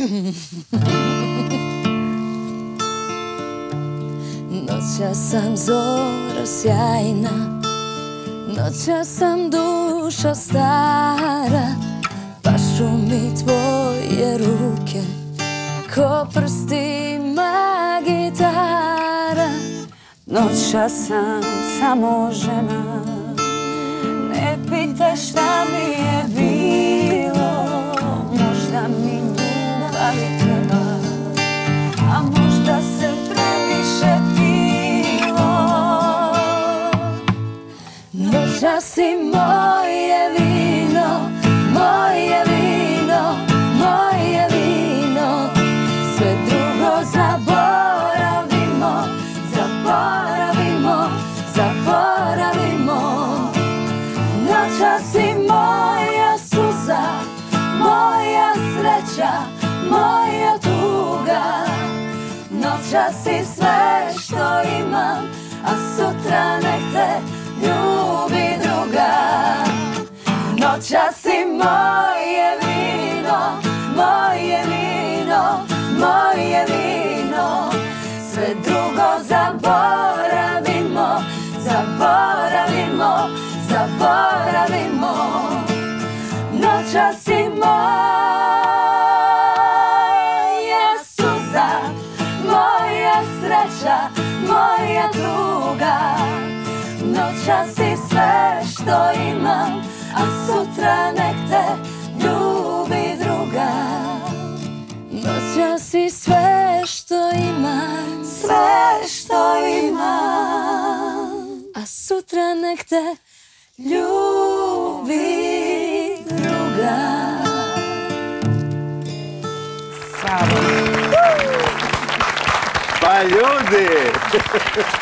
Noćas sam zora sjajna, noćas sam duša stara, pašu mi tvoje ruke ko prstima gitara. Noćas sam samo žena, ne pitaj šta mi je bilo, možda mi ljubavi treba, a možda se previše pilo. Noćas si moje vino, moje vino, moje vino, sve drugo zaboravimo, zaboravimo, zaboravimo. Noćas si moja suza, moja sreća, moja tuga. Noćas si sve što imam, a sutra nek te ljubi druga. Noćas si moje vino, moje vino, moje vino, sve drugo zaboravimo, zaboravimo, zaboravimo. Noćas si moja suza, moja sreća, moja tuga. Noćas si sve što imam, a sutra nek te ljubi druga. Noćas si sve što imam, sve što imam, a sutra nek te ljubi druga. Pa ljudi!